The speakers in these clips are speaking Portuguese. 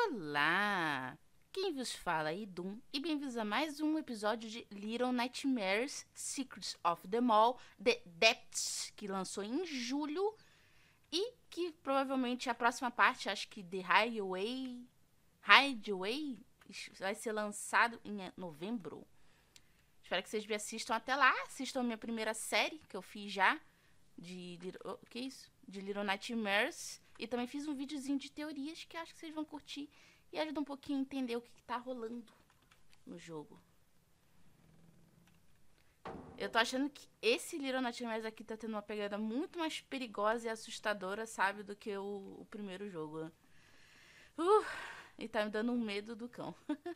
Olá! Quem vos fala é Idum e bem-vindos a mais um episódio de Little Nightmares Secrets of the Mall The Depths, que lançou em julho e que provavelmente a próxima parte, acho que The Hideaway vai ser lançado em novembro. Espero que vocês me assistam até lá, assistam a minha primeira série que eu fiz já de de Little Nightmares. E também fiz um videozinho de teorias que acho que vocês vão curtir e ajuda um pouquinho a entender o que tá rolando no jogo. Eu tô achando que esse Little Nightmares aqui tá tendo uma pegada muito mais perigosa e assustadora, sabe, do que o primeiro jogo. E tá me dando um medo do cão.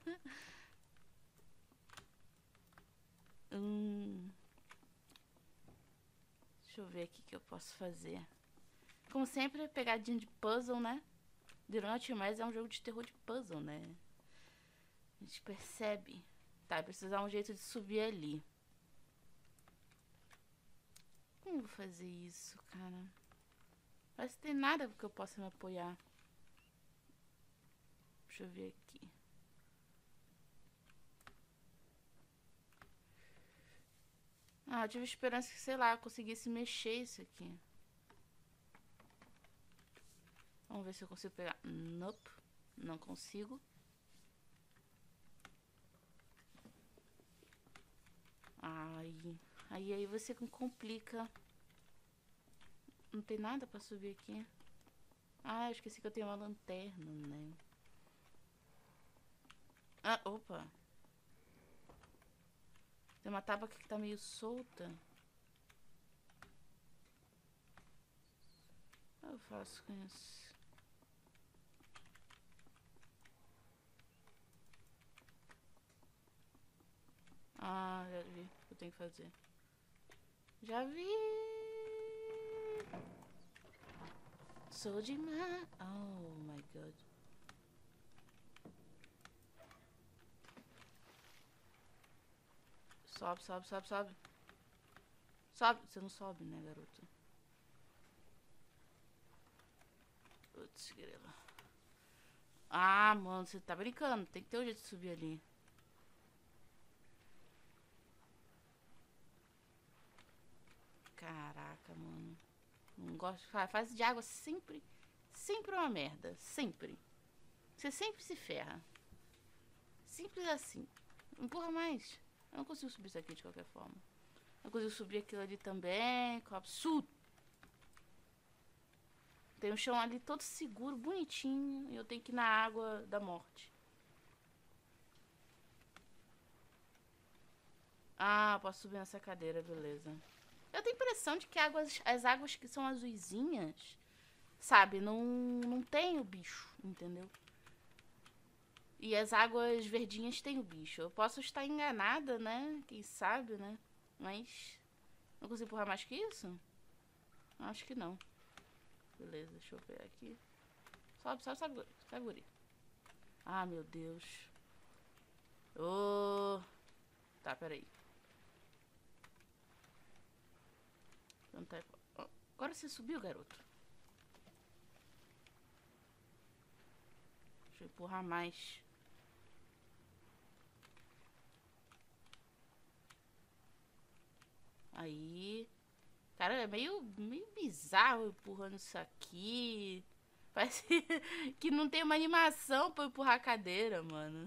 Deixa eu ver aqui o que eu posso fazer. Como sempre, pegadinha de puzzle, né? Little Nightmares é um jogo de terror de puzzle, né? A gente percebe. Tá, precisa dar um jeito de subir ali. Como eu vou fazer isso, cara? Parece que tem nada que eu possa me apoiar. Deixa eu ver aqui. Eu tive esperança que, sei lá, eu conseguisse mexer isso aqui. Vamos ver se eu consigo pegar. Nope, não consigo. Aí você complica. Não tem nada pra subir aqui. Eu esqueci que eu tenho uma lanterna, né? Opa. Tem uma tábua aqui que tá meio solta. O que eu faço com isso? Já vi o que eu tenho que fazer. Já vi! Sou demais! Oh my god. Sobe, sobe, sobe, sobe. Sobe! Você não sobe, né, garoto? Putz, grila. Mano, você tá brincando. Tem que ter um jeito de subir ali. Caraca, mano. Não gosto. Fase de água sempre é uma merda. Sempre. Você sempre se ferra. Simples assim. Empurra mais. Eu não consigo subir isso aqui de qualquer forma. Eu consigo subir aquilo ali também. Que absurdo. Tem um chão ali todo seguro, bonitinho. E eu tenho que ir na água da morte. Posso subir nessa cadeira, beleza. Eu tenho a impressão de que as águas que são azuisinhas, sabe, não tem o bicho, entendeu? E as águas verdinhas tem o bicho. Eu posso estar enganada, né? Quem sabe, né? Mas não consigo empurrar mais que isso? Acho que não. Beleza, deixa eu ver aqui. Sobe, sobe, sobe, sobe, guri. Meu Deus. Tá, peraí. Agora você subiu, garoto. Deixa eu empurrar mais. Aí. Cara, é meio bizarro empurrando isso aqui. Parece que não tem uma animação pra empurrar a cadeira, mano.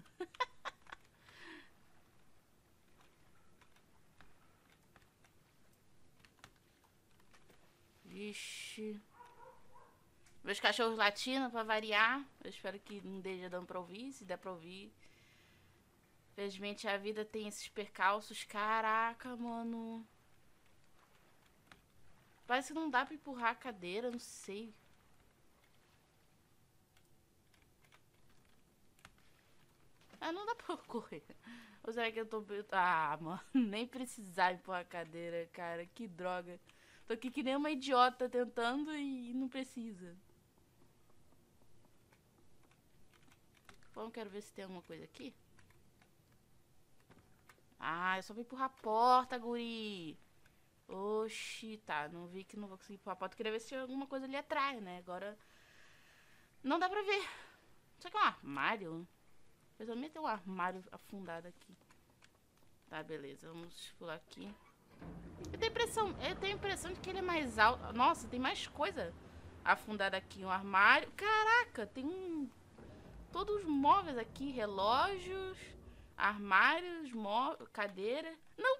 Vixe. Meus cachorros latindo pra variar. Eu espero que não esteja dando pra ouvir. Se der pra ouvir. Infelizmente a vida tem esses percalços. Caraca, mano. Parece que não dá pra empurrar a cadeira, não sei. Não dá pra correr. Ou será que eu tô... mano, nem precisar empurrar a cadeira, cara. Que droga. Tô aqui que nem uma idiota tentando e não precisa. Bom, quero ver se tem alguma coisa aqui. É só pra empurrar a porta, guri. Oxi, tá. Não vi que não vou conseguir empurrar a porta. Queria ver se tinha alguma coisa ali atrás, né? Agora não dá pra ver. Só que um armário. Eu também tenho um armário afundado aqui. Tá, beleza. Vamos pular aqui. Eu tenho a impressão de que ele é mais alto. Nossa, tem mais coisa afundada aqui. Um armário. Caraca, tem todos os móveis aqui. Relógios, armários, cadeira. Não.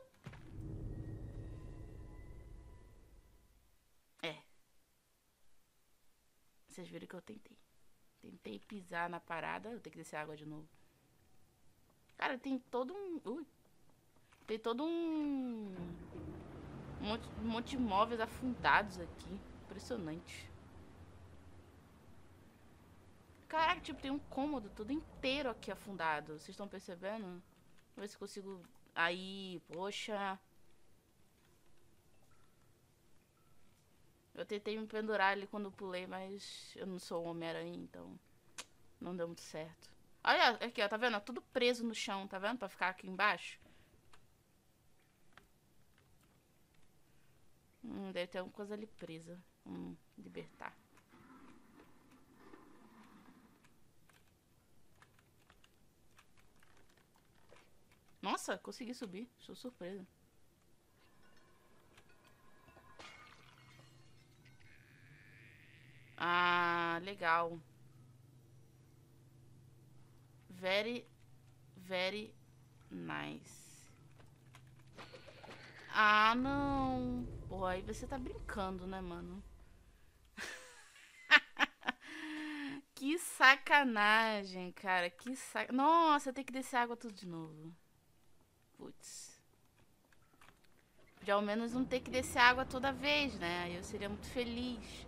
É. Vocês viram que eu tentei. Tentei pisar na parada. Eu tenho que descer a água de novo. Cara, tem todo um... Tem todo um monte de móveis afundados aqui. Impressionante. Caraca, tipo, tem um cômodo todo inteiro aqui afundado. Vocês estão percebendo? Vamos ver se consigo... Aí, poxa. Eu tentei me pendurar ali quando eu pulei, mas eu não sou um Homem-Aranha, então não deu muito certo. Olha aqui, ó, tá vendo? Tudo preso no chão, tá vendo? Pra ficar aqui embaixo. Deve ter alguma coisa ali presa. Vamos libertar. Nossa, consegui subir. Estou surpresa. Ah, legal. Very, very nice. Ah, não. Pô, aí você tá brincando, né, mano? Que sacanagem, cara. Que sac... Nossa, tem que descer água tudo de novo. Putz. De ao menos não ter que descer água toda vez, né? Aí eu seria muito feliz.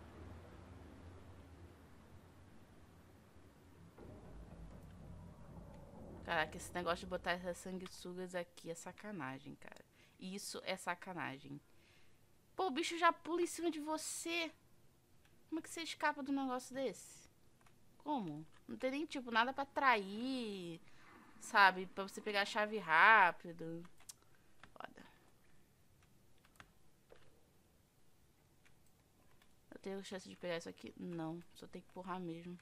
Caraca, esse negócio de botar essas sanguessugas aqui é sacanagem, cara. Isso é sacanagem. Pô, o bicho já pula em cima de você. Como é que você escapa de um negócio desse? Como? Não tem nem, tipo, nada pra atrair, sabe? Pra você pegar a chave rápido. Foda. Eu tenho chance de pegar isso aqui? Não, só tem que empurrar mesmo.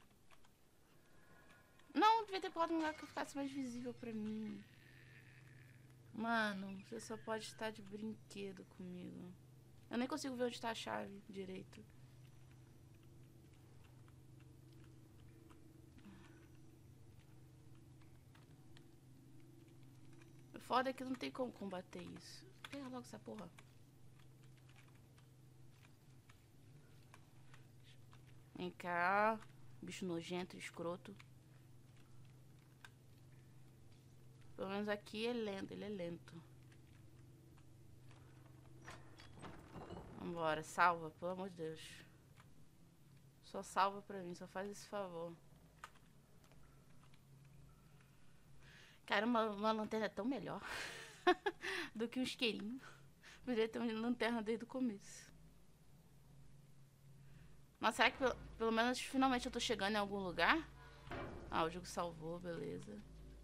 Não, devia ter empurrado num lugar que ficasse mais visível pra mim. Mano, você só pode estar de brinquedo comigo. Eu nem consigo ver onde tá a chave direito. O foda é que não tem como combater isso. Pega logo essa porra. Vem cá. Bicho nojento, escroto. Pelo menos aqui é lento, ele é lento. Vambora, salva, pelo amor de Deus. Só salva pra mim, só faz esse favor. Cara, uma lanterna é tão melhor do que um isqueirinho. Poderia ter uma lanterna desde o começo. Mas será que pelo menos finalmente eu tô chegando em algum lugar? Ah, o jogo salvou, beleza.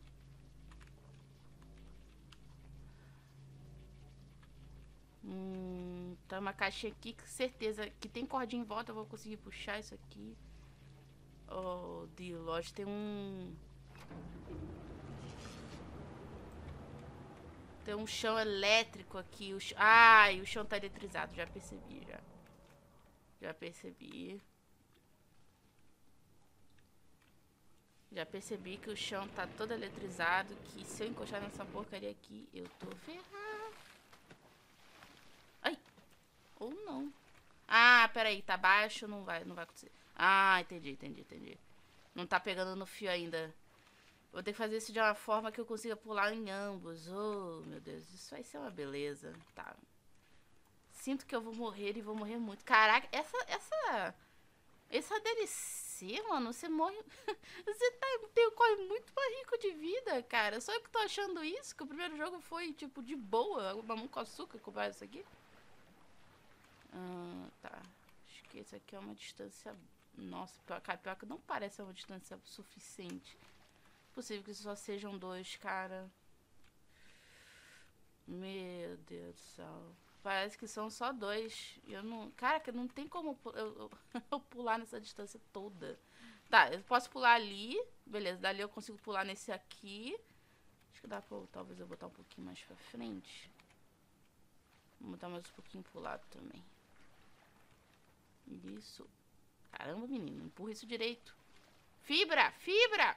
Tá uma caixinha aqui que certeza que tem cordinha em volta, eu vou conseguir puxar isso aqui. Oh, de loja tem um... Tem um chão elétrico aqui. Ai, o chão tá eletrizado, já percebi, já. Já percebi. Já percebi que o chão tá todo eletrizado, que se eu encostar nessa porcaria aqui, eu tô ferrado. Ai! Ou não. Ah, peraí, tá baixo, não vai acontecer. Ah, entendi. Não tá pegando no fio ainda. Vou ter que fazer isso de uma forma que eu consiga pular em ambos. Oh, meu Deus, isso vai ser uma beleza. Tá. Sinto que eu vou morrer e vou morrer muito. Caraca, essa DLC, mano, você morre... Você corre muito mais rico de vida, cara. Só eu que tô achando isso, que o primeiro jogo foi, tipo, de boa. Mamão com açúcar, comprar isso aqui. Tá. Acho que esse aqui é uma distância... Nossa, pior que não parece uma distância suficiente. Possível que só sejam dois, cara. Meu Deus do céu. Parece que são só dois. Eu não... Cara, que não tem como eu pular nessa distância toda. Tá, eu posso pular ali. Beleza, dali eu consigo pular nesse aqui. Acho que dá pra, talvez eu botar um pouquinho mais pra frente. Vou botar mais um pouquinho pro lado também. Isso. Caramba, menino, empurra isso direito. Fibra, fibra!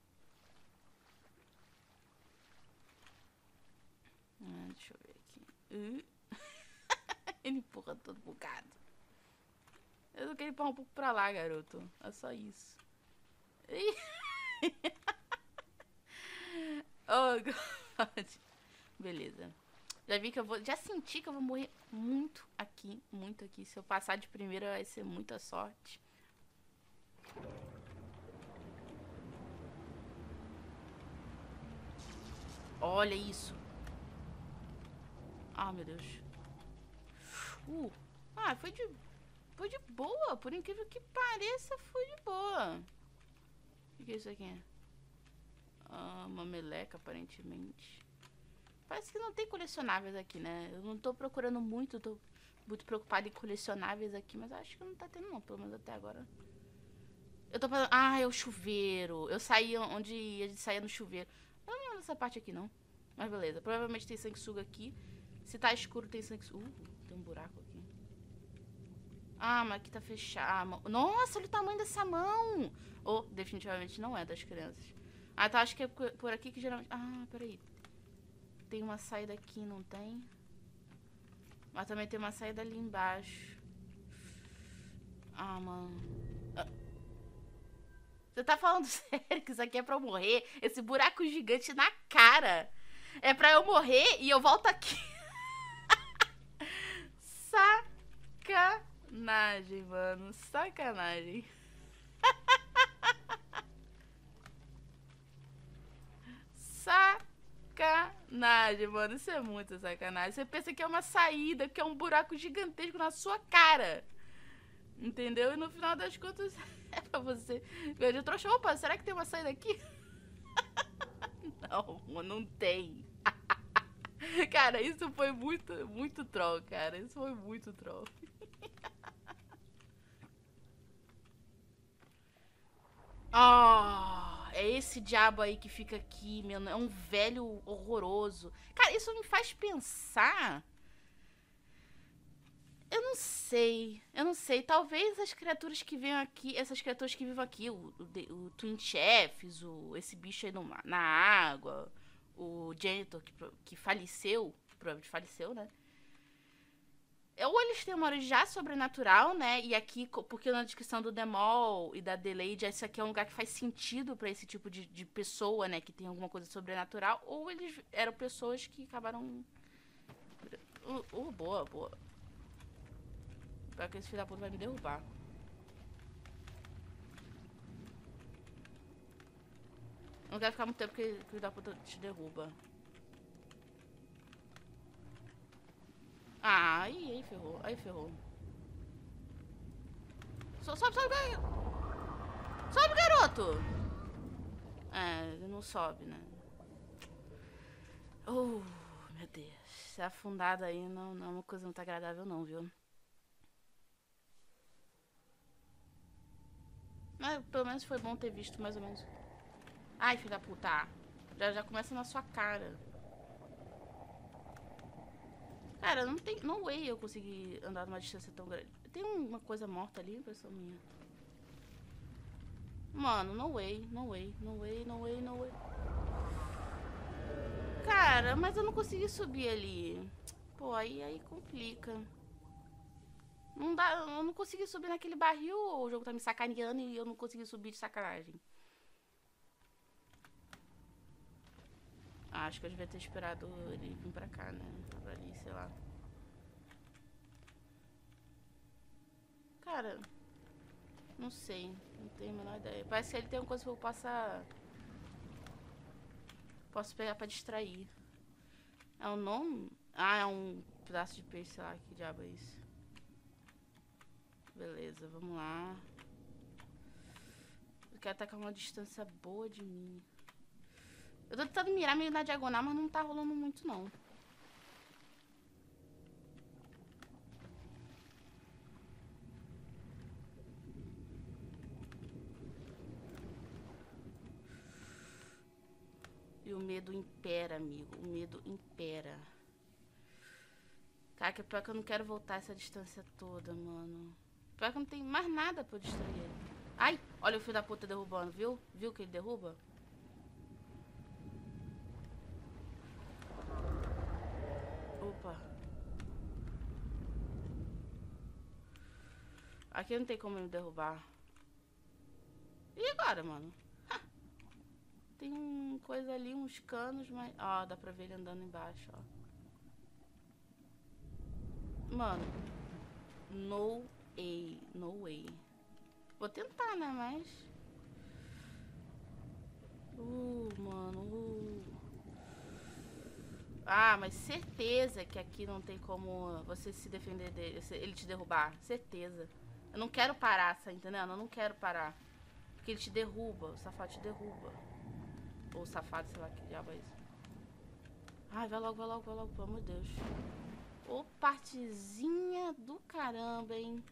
Deixa eu ver aqui. Ele empurra todo bugado. Eu só queria empurrar um pouco pra lá, garoto. É só isso. Oh, God. Beleza. Já vi que eu vou... Já senti que eu vou morrer muito aqui. Muito aqui. Se eu passar de primeira vai ser muita sorte. Olha isso. Ah, meu Deus. Ah, foi de boa. Por incrível que pareça, foi de boa. O que é isso aqui? Uma meleca, aparentemente. Parece que não tem colecionáveis aqui, né? Eu não tô procurando muito, tô muito preocupada em colecionáveis aqui, mas acho que não tá tendo não, pelo menos até agora. Eu tô falando... Ah, é o chuveiro. Eu saí onde a gente saía no chuveiro. Eu não lembro dessa parte aqui, não. Mas beleza. Provavelmente tem sanguessuga aqui. Se tá escuro, tem sanguessuga. Tem um buraco aqui. Ah, mas aqui tá fechado. Nossa, olha o tamanho dessa mão. Oh, definitivamente não é das crianças. Ah, tá. Acho que é por aqui que geralmente... Ah, peraí. Tem uma saída aqui, não tem? Mas também tem uma saída ali embaixo. Ah, mano. Você tá falando sério que isso aqui é pra eu morrer? Esse buraco gigante na cara. É pra eu morrer e eu volto aqui. Sacanagem, mano. Sacanagem. Sacanagem, mano. Isso é muito sacanagem. Você pensa que é uma saída, que é um buraco gigantesco na sua cara. Entendeu? E no final das contas é pra você. Eu trouxe, opa, será que tem uma saída aqui? Não, não tem. Cara, isso foi muito, muito troll, cara. Isso foi muito troll. Ah, é esse diabo aí que fica aqui, meu. É um velho horroroso. Cara, isso me faz pensar. Eu não sei. Eu não sei. Talvez as criaturas que vivem aqui. Essas criaturas que vivem aqui. O Twin Chefs, esse bicho aí na água. O Janitor que faleceu. Provavelmente faleceu, né? Ou eles têm uma origem já sobrenatural, né? E aqui, porque na descrição do Demol e da Adelaide, esse aqui é um lugar que faz sentido pra esse tipo de pessoa, né? Que tem alguma coisa sobrenatural. Ou eles eram pessoas que acabaram... boa, boa. Pior que esse filho da puta vai me derrubar. Eu não quero ficar muito tempo porque o filho da puta te derruba. Ah, aí ferrou. Aí ferrou. Sobe, sobe, sobe, garoto! É, ele não sobe, né? Oh, meu Deus. Ser afundado aí não é uma coisa muito agradável não, viu? Mas pelo menos foi bom ter visto mais ou menos. Ai, filho da puta. Já começa na sua cara. Cara, não tem... No way eu consegui andar numa distância tão grande. Tem uma coisa morta ali, impressão minha. Mano, no way, no way, no way, no way, no way. Cara, mas eu não consegui subir ali. Pô, aí complica. Não dá, eu não consegui subir naquele barril, ou o jogo tá me sacaneando e eu não consegui subir de sacanagem. Ah, acho que eu devia ter esperado ele vir pra cá, né? Pra ali, sei lá. Cara, não sei. Não tenho a menor ideia. Parece que ele tem uma coisa que eu posso pegar pra distrair. É um nome? Ah, é um pedaço de peixe, sei lá, que diabo é isso. Beleza, vamos lá. Eu quero atacar uma distância boa de mim. Eu tô tentando mirar meio na diagonal, mas não tá rolando muito, não. medo impera, amigo. O medo impera. Cara, que é pior que eu não quero voltar essa distância toda, mano. Pior que não tem mais nada pra eu destruir ele. Ai, olha o filho da puta derrubando, viu? Viu que ele derruba? Opa. Aqui não tem como ele derrubar. E agora, mano? Tem um coisa ali, uns canos, mas... Ó, dá pra ver ele andando embaixo, ó. Mano. No way. No way. Vou tentar, né, mas... mano. Ah, mas certeza que aqui não tem como você se defender dele, ele te derrubar. Certeza. Eu não quero parar, tá entendendo? Eu não quero parar. Porque ele te derruba, o safado te derruba. Ou o safado, sei lá que diabo é isso. Ai, vai logo, pelo amor de Deus. Ô, partezinha do caramba, hein?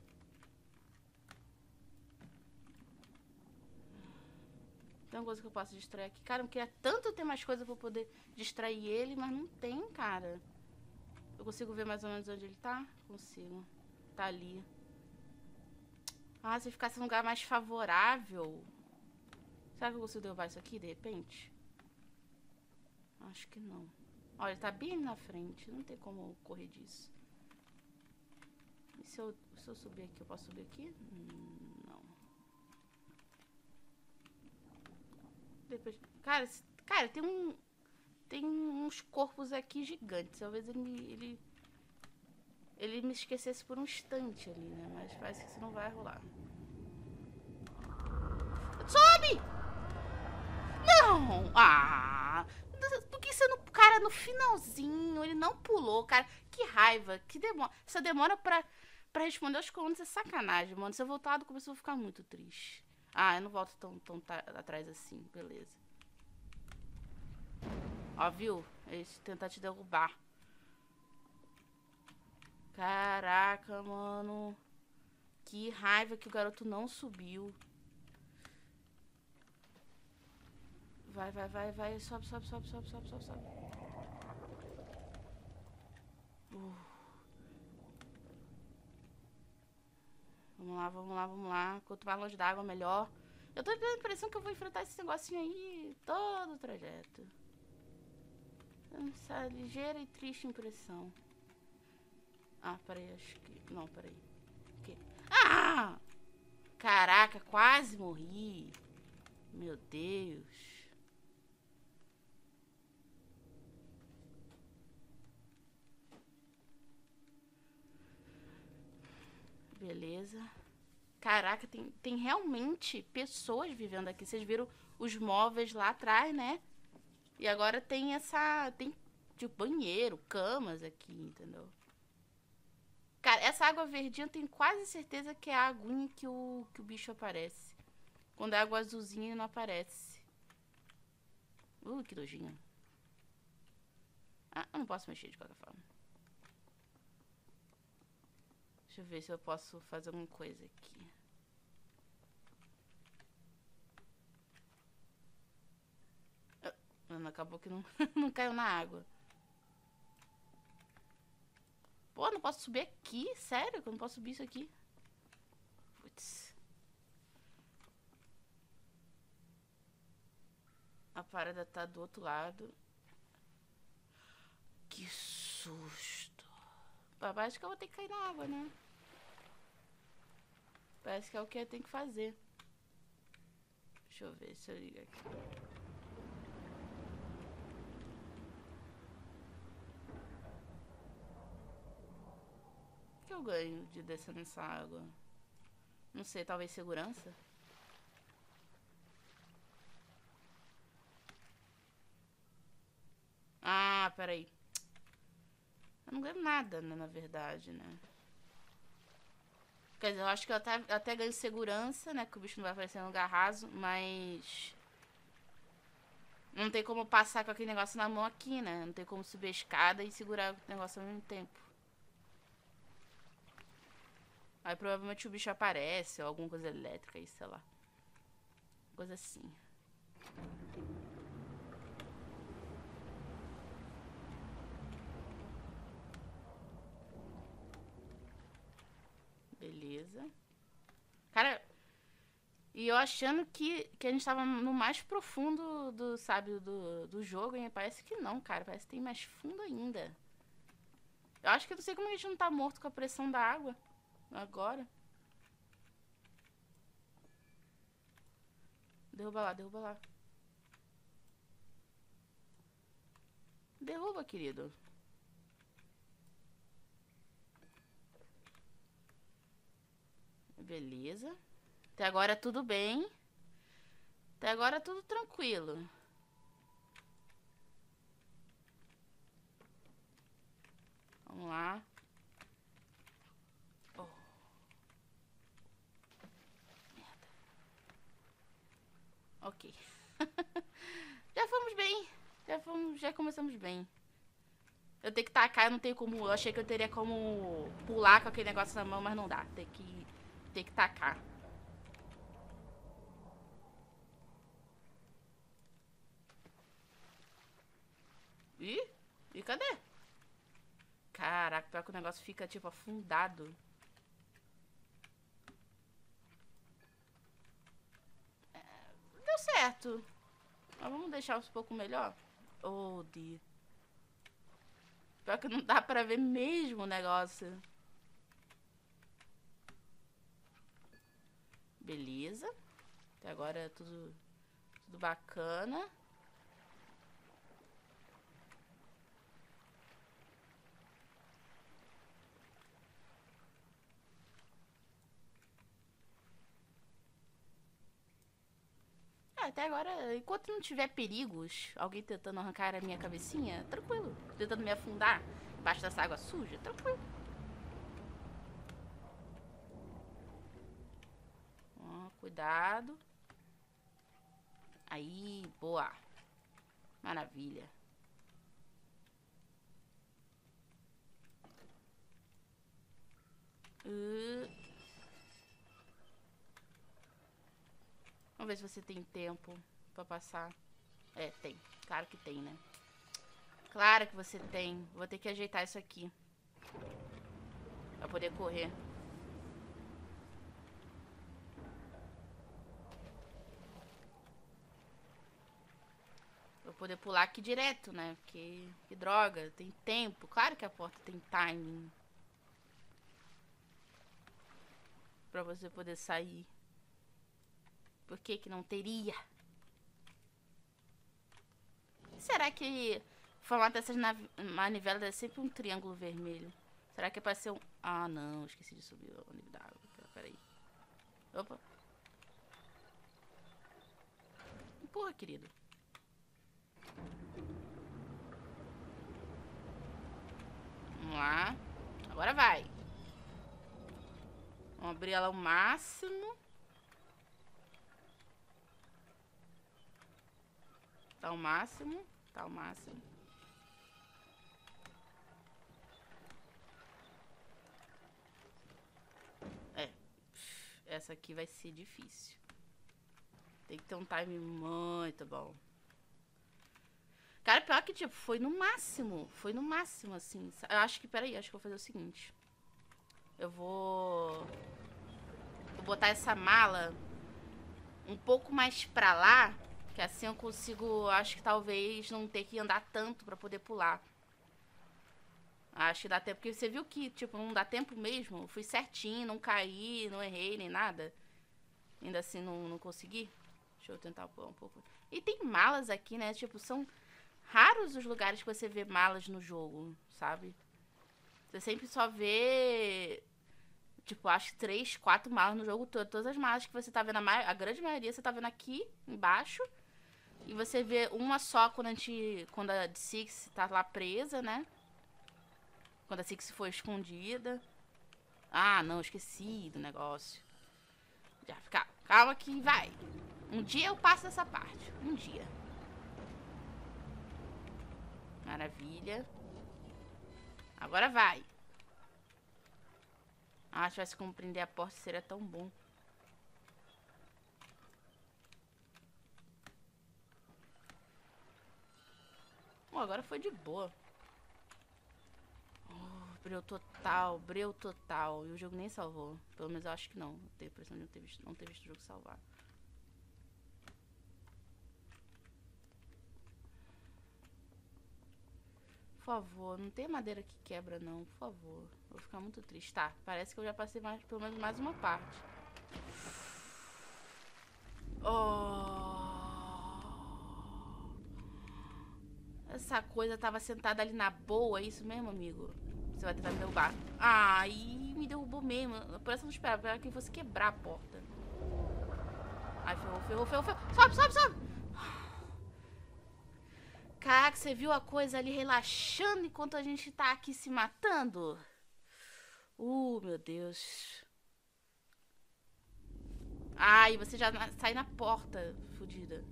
Tem uma coisa que eu posso distrair aqui. Cara, eu queria tanto ter mais coisa pra poder distrair ele, mas não tem, cara. Eu consigo ver mais ou menos onde ele tá? Consigo. Tá ali. Ah, se ficasse num lugar mais favorável... Será que eu consigo derrubar isso aqui, de repente? Acho que não. Olha, ele tá bem na frente. Não tem como correr disso. E se eu subir aqui, eu posso subir aqui? Não. Depois... Cara, tem uns corpos aqui gigantes. Talvez ele me esquecesse por um instante ali, né? Mas parece que isso não vai rolar. Sobe! Não! Ah! Por que você não... Cara, no finalzinho, ele não pulou, cara. Que raiva, que demora. Essa demora pra responder os comandos é sacanagem, mano. Se eu voltar do começo, eu vou ficar muito triste. Ah, eu não volto tão atrás assim, beleza. Ó, viu? Eles tentar te derrubar. Caraca, mano. Que raiva que o garoto não subiu. Vai. Sobe. Vamos lá. Quanto mais longe da água, melhor. Eu tô tendo a impressão que eu vou enfrentar esse negocinho aí todo o trajeto. Essa ligeira e triste impressão. Ah, peraí, acho que... Não, peraí. Que... Ah! Caraca, quase morri. Meu Deus. Beleza. Caraca, tem realmente pessoas vivendo aqui. Vocês viram os móveis lá atrás, né? E agora tem tem tipo banheiro, camas aqui, entendeu? Cara, essa água verdinha eu tenho quase certeza que é a aguinha que o bicho aparece. Quando é água azulzinha ele não aparece. Que nojinho. Ah, eu não posso mexer de qualquer forma. Deixa eu ver se eu posso fazer alguma coisa aqui. Mano, acabou que não, não caiu na água. Pô, não posso subir aqui? Sério que eu não posso subir isso aqui? Putz. A parada tá do outro lado. Que susto. Acho que eu vou ter que cair na água, né? Parece que é o que eu tenho que fazer. Deixa eu ver se eu ligo aqui. O que eu ganho de descer nessa água? Não sei, talvez segurança? Ah, peraí. Eu não ganho nada, né, na verdade, né? Quer dizer, eu acho que eu até ganho segurança, né? Que o bicho não vai aparecer no lugar raso, mas... Não tem como passar com aquele negócio na mão aqui, né? Não tem como subir a escada e segurar o negócio ao mesmo tempo. Aí provavelmente o bicho aparece, ou alguma coisa elétrica aí, sei lá. Coisa assim. Beleza. Cara, e eu achando que a gente tava no mais profundo do, sabe, do jogo, e parece que não, cara. Parece que tem mais fundo ainda. Eu acho que eu não sei como a gente não tá morto com a pressão da água agora. Derruba lá, derruba lá. Derruba, querido. Beleza. Até agora tudo bem. Até agora tudo tranquilo. Vamos lá. Oh. Merda. Ok. Já fomos bem. Já começamos bem. Eu tenho que tacar, eu não tenho como. Eu achei que eu teria como pular com aquele negócio na mão, mas não dá. Tem que tacar. Ih? E cadê? Caraca, pior que o negócio fica tipo afundado. Deu certo. Mas vamos deixar um pouco melhor. Oh, Deus. Pior que não dá pra ver mesmo o negócio. Beleza. Até agora é tudo bacana. Até agora, enquanto não tiver perigos, alguém tentando arrancar a minha cabecinha, tranquilo. Tentando me afundar embaixo dessa água suja, tranquilo. Ó, cuidado. Aí, boa. Maravilha. Vamos ver se você tem tempo pra passar. É, tem. Claro que tem, né? Claro que você tem. Vou ter que ajeitar isso aqui. Pra poder correr. Pra poder pular aqui direto, né? Porque, que droga, tem tempo. Claro que a porta tem timing. Pra você poder sair. Por que que não teria? Será que o formato dessas manivelas é sempre um triângulo vermelho? Será que é pra ser um... Ah, não. Esqueci de subir o nível da água. Peraí. Opa. Empurra, querido. Vamos lá. Agora vai. Vamos abrir ela ao máximo. Tá ao máximo. Tá ao máximo. É. Essa aqui vai ser difícil. Tem que ter um time muito bom. Cara, pior que, tipo, foi no máximo. Foi no máximo, assim. Eu acho que, peraí, acho que eu vou fazer o seguinte. Eu vou botar essa mala um pouco mais pra lá, que assim eu consigo, acho que talvez não ter que andar tanto pra poder pular. Acho que dá tempo, porque você viu que, tipo, não dá tempo mesmo. Eu fui certinho, não caí, não errei nem nada. Ainda assim não consegui. Deixa eu tentar pular um pouco. E tem malas aqui, né? Tipo, são raros os lugares que você vê malas no jogo, sabe? Você sempre só vê, tipo, acho que 3, 4 malas no jogo todo. Todas as malas que você tá vendo, a grande maioria você tá vendo aqui embaixo. E você vê uma só quando a Six tá lá presa, né? Quando a Six foi escondida. Ah, não, esqueci do negócio. Já, calma que vai. Um dia eu passo dessa parte. Um dia. Maravilha. Agora vai. Ah, se tivesse como prender a porta seria tão bom. Agora foi de boa. Oh, Breu total. E o jogo nem salvou. Pelo menos eu acho que não. Eu tenho a impressão de não ter visto o jogo salvar. Por favor, não tem madeira que quebra não, por favor. Vou ficar muito triste. Tá, parece que eu já passei pelo menos mais uma parte. Essa coisa tava sentada ali na boa, é isso mesmo, amigo? Você vai tentar me derrubar. Ih, me derrubou mesmo. Parece que eu não esperava que fosse quebrar a porta. Ai, ferrou. Sobe! Caraca, você viu a coisa ali relaxando enquanto a gente tá aqui se matando? Meu Deus. Ai, você já sai na porta, fodida.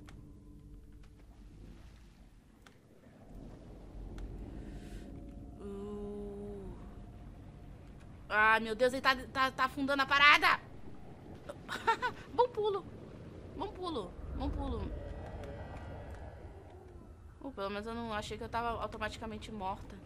Ai, meu Deus, ele tá afundando a parada. Bom pulo. Pelo menos eu não achei que eu tava automaticamente morta.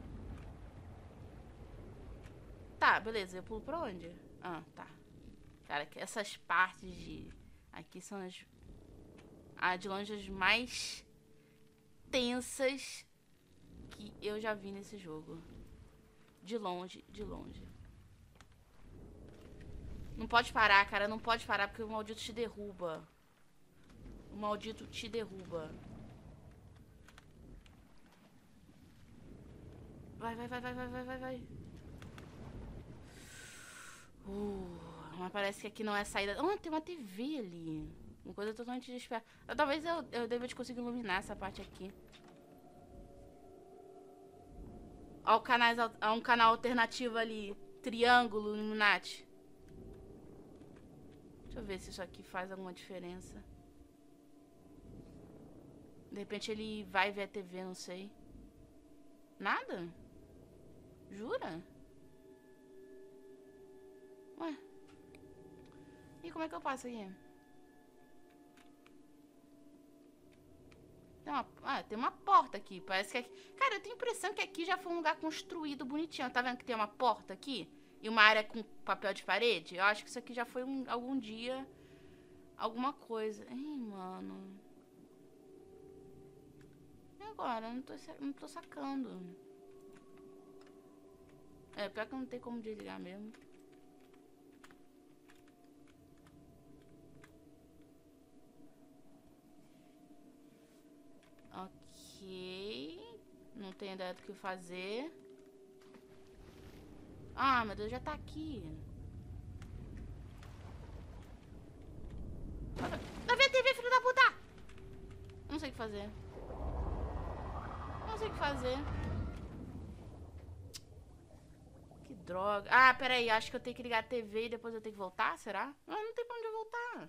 Tá, beleza. Eu pulo pra onde? Ah, tá. Cara, essas partes de... Aqui são de longe as mais tensas que eu já vi nesse jogo. De longe. Não pode parar, cara. Não pode parar porque o maldito te derruba. Vai. Mas parece que aqui não é saída. Tem uma TV ali. Uma coisa totalmente desesperada. Talvez eu deva te conseguir iluminar essa parte aqui. Ó, um canal alternativo ali. Triângulo Illuminati. Deixa eu ver se isso aqui faz alguma diferença. De repente ele vai ver a TV, não sei. Nada? Jura? Ué. E como é que eu passo aqui? Tem uma porta aqui. Parece que aqui... Cara, eu tenho a impressão que aqui já foi um lugar construído bonitinho. Tá vendo que tem uma porta aqui? E uma área com papel de parede? Eu acho que isso aqui já foi algum dia... Alguma coisa. Ih, mano. E agora? Eu não tô sacando. Pior que não tem como desligar mesmo. Ok. Não tenho ideia do que fazer. Meu Deus, já tá aqui. Vai ver a TV, filho da puta! Não sei o que fazer. Que droga. Peraí, acho que eu tenho que ligar a TV e depois eu tenho que voltar, será? Não tem pra onde eu voltar.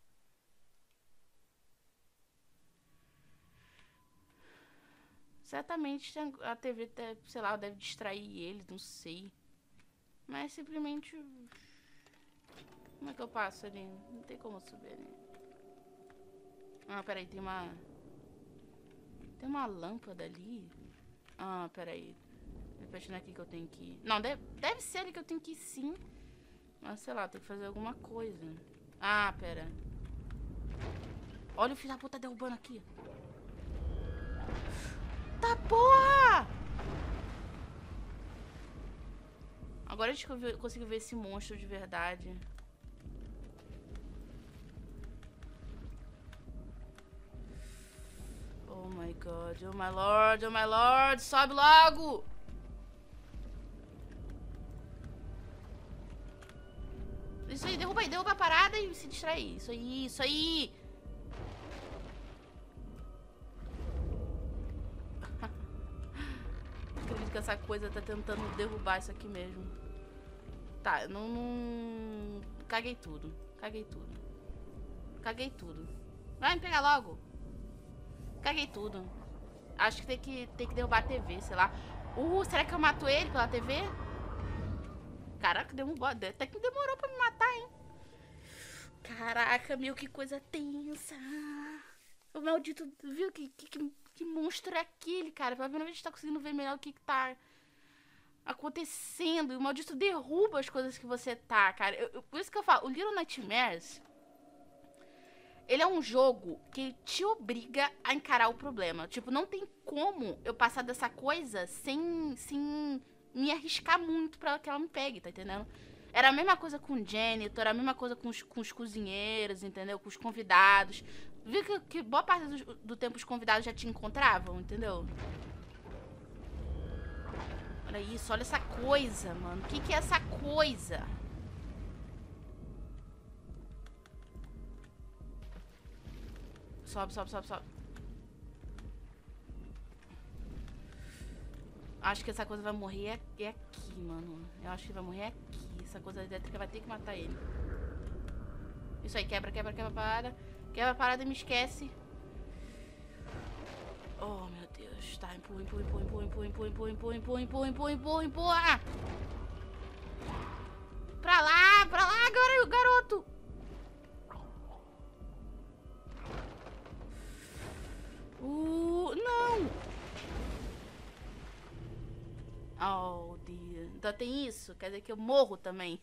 Certamente a TV, sei lá, deve distrair ele, não sei. Mas simplesmente... Como é que eu passo ali? Não tem como subir ali. Peraí, tem uma... Tem uma lâmpada ali. Peraí. Depois não é aqui que eu tenho que ir. Não, deve ser ali que eu tenho que ir sim. Mas sei lá, tem que fazer alguma coisa. Pera. Olha o filho da puta derrubando aqui. Tá porra! Agora acho que eu consigo ver esse monstro de verdade. Oh my god, oh my lord, sobe logo! Isso aí, derruba a parada e se distrair. Isso aí! Acredito que essa coisa tá tentando derrubar isso aqui mesmo. Tá, não... Caguei tudo. Vai me pegar logo. Caguei tudo. Acho que tem que derrubar a TV, sei lá. Será que eu mato ele pela TV? Caraca, até que demorou pra me matar, hein? Caraca, meu, que coisa tensa. O maldito, viu? Que monstro é aquele, cara? Pela primeira vez a gente tá conseguindo ver melhor o que tá acontecendo. E o maldito derruba as coisas que você tá, cara. Por isso que eu falo, o Little Nightmares, ele é um jogo que te obriga a encarar o problema. Tipo, não tem como eu passar dessa coisa sem me arriscar muito pra que ela me pegue, tá entendendo? Era a mesma coisa com o janitor, era a mesma coisa com os cozinheiros, entendeu? Com os convidados. Viu que boa parte do tempo os convidados já te encontravam, entendeu? Olha isso, olha essa coisa, mano. O que é essa coisa? Sobe, sobe, sobe, sobe. Acho que essa coisa vai morrer aqui, mano. Eu acho que vai morrer aqui. Essa coisa elétrica vai ter que matar ele. Isso aí, quebra, quebra, quebra a parada. Quebra a parada e me esquece. Oh, meu Deus. Tá, empurra, empurra, empurra, empurra, empurra, empurra, empurra, empurra, empurra, empurra, empurra, empurra. Pra lá, garoto. Não. Oh, Deus. Então tem isso? Quer dizer que eu morro também.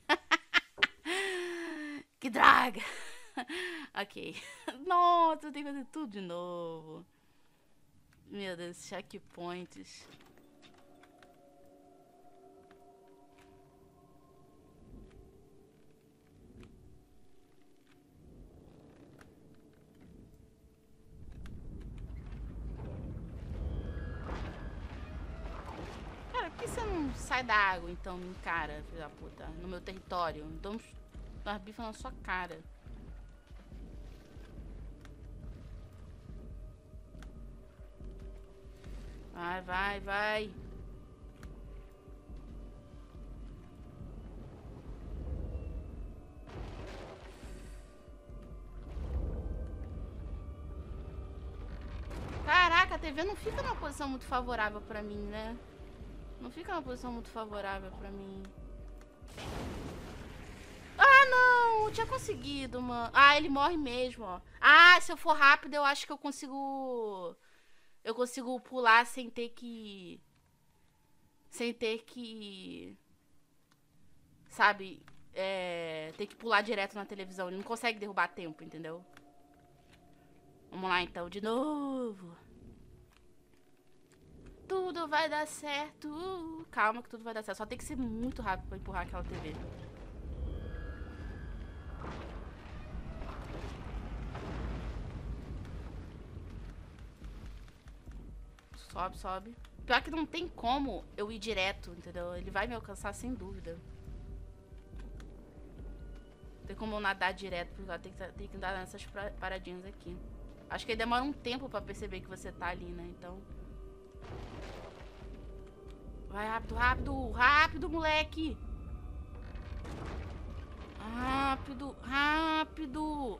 Que draga. Ok. Nossa, eu tenho que fazer tudo de novo. Meu Deus, checkpoints. Cara, por que você não sai da água, então, me encara, filho da puta, no meu território? Então, nós bifas na sua cara. Vai, vai, vai. Caraca, a TV não fica numa posição muito favorável pra mim, né? Não fica numa posição muito favorável pra mim. Ah, não! Eu tinha conseguido, mano. Ah, ele morre mesmo, ó. Ah, se eu for rápido, eu acho que eu consigo... Eu consigo pular sem ter que... Sem ter que... Sabe? Ter que pular direto na televisão. Ele não consegue derrubar a tempo, entendeu? Vamos lá, então, de novo. Tudo vai dar certo. Calma que tudo vai dar certo. Só tem que ser muito rápido pra empurrar aquela TV. Sobe, sobe. Pior que não tem como eu ir direto, entendeu? Ele vai me alcançar sem dúvida. Não tem como eu nadar direto, porque tem que andar nessas paradinhas aqui. Acho que ele demora um tempo pra perceber que você tá ali, né? Então... Vai rápido, rápido, rápido, moleque! Rápido, rápido!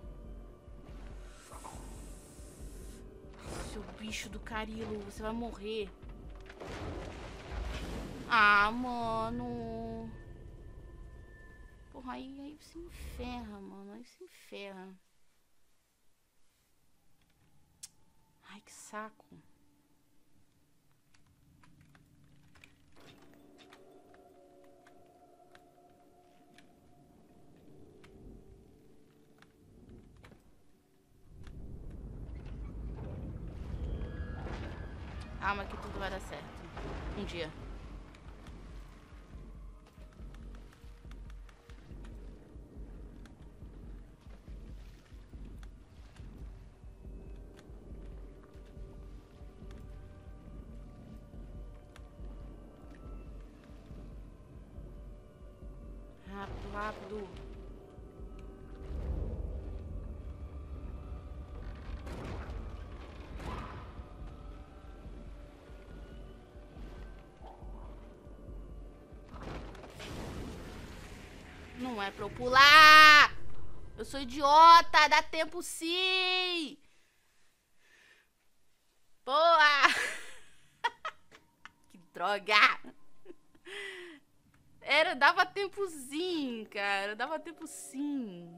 Seu bicho do carilo, você vai morrer. Ah, mano. Porra, aí se enferra, mano. Aí se enferra. Ai, que saco. Calma que tudo vai dar certo. Um dia. Rápido, rápido. Não é pra eu pular! Eu sou idiota! Dá tempo sim! Boa! Que droga! Dava tempo sim, cara. Dava tempo sim.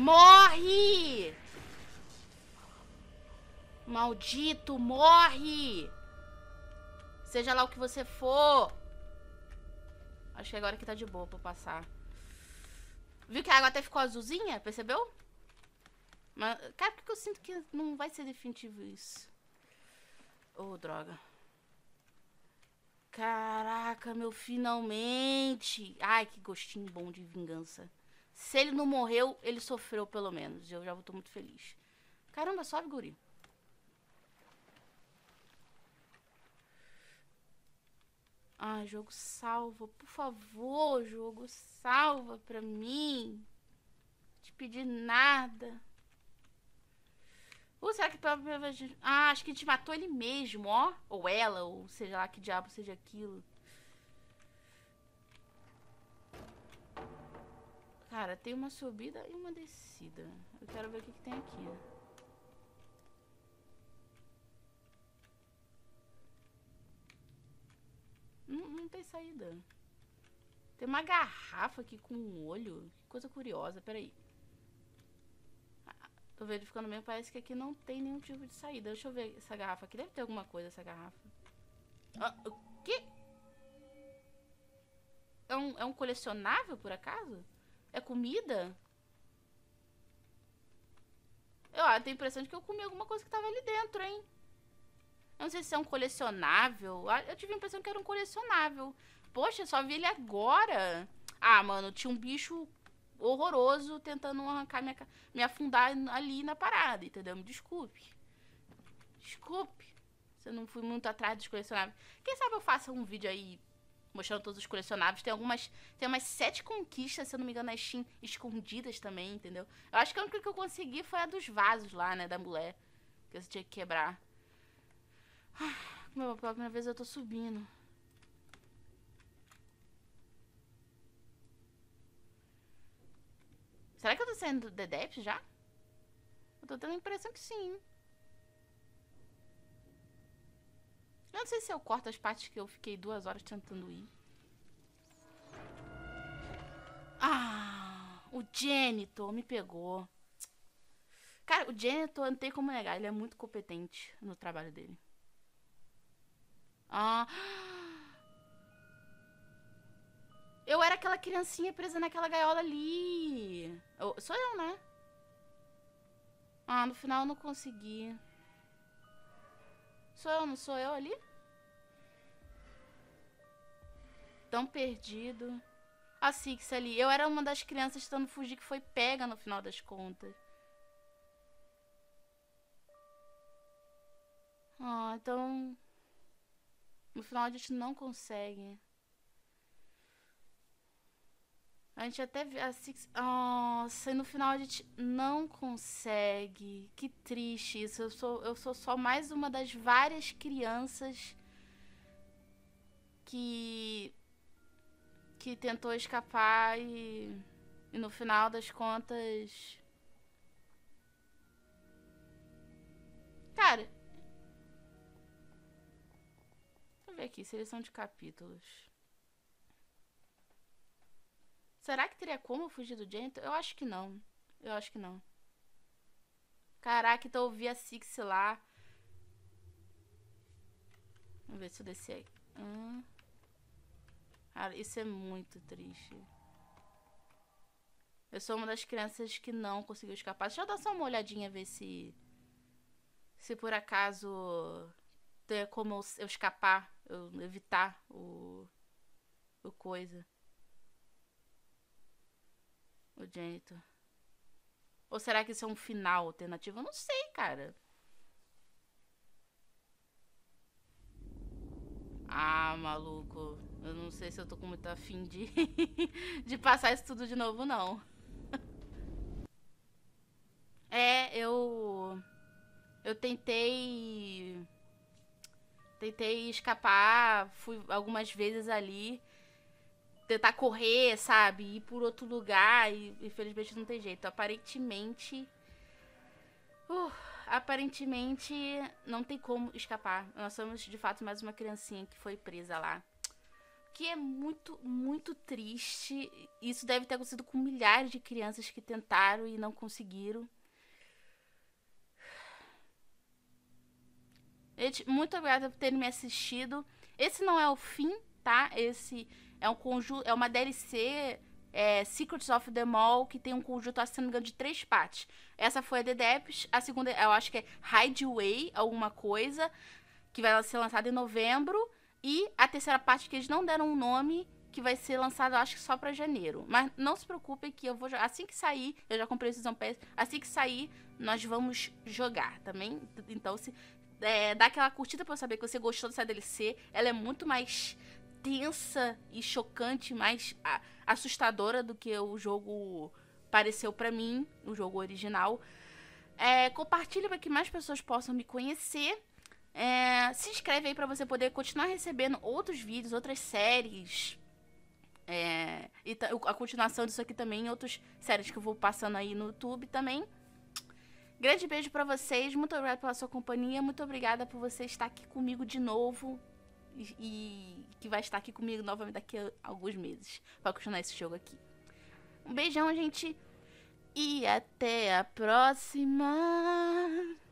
Morre! Maldito, morre! Seja lá o que você for. Acho que agora que tá de boa pra passar. Viu que a água até ficou azulzinha? Percebeu? Mas, cara, por que eu sinto que não vai ser definitivo isso? Oh, droga. Caraca, meu, finalmente. Ai, que gostinho bom de vingança. Se ele não morreu, ele sofreu pelo menos. Eu já tô muito feliz. Caramba, sobe, guri. Ai, jogo, salva. Por favor, jogo, salva pra mim. Não te pedi nada. Será que pela primeira vez... Ah, acho que a gente matou ele mesmo, ó. Ou ela, ou seja lá que diabo seja aquilo. Cara, tem uma subida e uma descida. Eu quero ver o que tem aqui. Não tem saída. Tem uma garrafa aqui com um olho. Que coisa curiosa, peraí. Tô verificando mesmo, parece que aqui não tem nenhum tipo de saída. Deixa eu ver essa garrafa aqui. Deve ter alguma coisa essa garrafa. O quê? É um colecionável, por acaso? É comida? Eu tenho a impressão de que eu comi alguma coisa que tava ali dentro, hein? Eu não sei se é um colecionável. Eu tive a impressão que era um colecionável. Poxa, eu só vi ele agora. Ah, mano, tinha um bicho horroroso tentando arrancar me afundar ali na parada, entendeu? Me desculpe. Desculpe. Se eu não fui muito atrás dos colecionáveis. Quem sabe eu faça um vídeo aí mostrando todos os colecionáveis. Tem umas 7 conquistas, se eu não me engano, na Steam, escondidas também, entendeu? Eu acho que a única que eu consegui foi a dos vasos lá, né, da mulher. Que você tinha que quebrar. Meu, pela primeira vez eu tô subindo. Será que eu tô saindo do The Depths já? Eu tô tendo a impressão que sim. Eu não sei se eu corto as partes que eu fiquei 2 horas tentando ir. O Janitor me pegou. Cara, o Janitor não tem como negar. Ele é muito competente no trabalho dele. Eu era aquela criancinha presa naquela gaiola ali. Sou eu, né? No final eu não consegui. Não sou eu ali? Tão perdido. A Six ali. Eu era uma das crianças tentando fugir que foi pega no final das contas. Então... No final a gente não consegue. A gente até vê a Six... Nossa, e no final a gente não consegue. Que triste isso. Eu sou só mais uma das várias crianças que tentou escapar e no final das contas... Cara... Deixa eu ver aqui, seleção de capítulos. Será que teria como fugir do Janitor? Eu acho que não. Eu acho que não. Caraca, então eu vi a Six lá. Vamos ver se eu descer aqui. Cara, isso é muito triste. Eu sou uma das crianças que não conseguiu escapar. Deixa eu dar só uma olhadinha, ver se por acaso tem como eu escapar, eu evitar o coisa. O Janitor. Ou será que isso é um final alternativo? Eu não sei, cara. Maluco. Eu não sei se eu tô com muito afim de de passar isso tudo de novo, não. Eu tentei escapar, fui algumas vezes ali, tentar correr, sabe, ir por outro lugar e infelizmente não tem jeito. Aparentemente não tem como escapar. Nós somos de fato mais uma criancinha que foi presa lá. que é muito, muito triste. Isso deve ter acontecido com milhares de crianças que tentaram e não conseguiram. Gente, muito obrigada por terem me assistido. Esse não é o fim, tá? Esse é um conjunto, é uma DLC, Secrets of the Mall, que tem um conjunto, se não me engano, de 3 partes. Essa foi a The Depths, a segunda eu acho que é Hideaway, alguma coisa, que vai ser lançada em novembro. E a terceira parte, que eles não deram um nome, que vai ser lançada, eu acho que só pra janeiro. Mas não se preocupem que eu vou jogar. Assim que sair, eu já comprei o Season Pass. Assim que sair, nós vamos jogar também. Então, se dá aquela curtida pra eu saber que você gostou dessa DLC. Ela é muito mais tensa e chocante, mais assustadora do que o jogo pareceu pra mim, o jogo original. Compartilha para que mais pessoas possam me conhecer. Se inscreve aí para você poder continuar recebendo outros vídeos, outras séries. E a continuação disso aqui também, outras séries que eu vou passando aí no YouTube também. Grande beijo pra vocês, muito obrigada pela sua companhia, muito obrigada por você estar aqui comigo de novo e que vai estar aqui comigo novamente daqui a alguns meses pra continuar esse jogo aqui. Um beijão, gente, e até a próxima!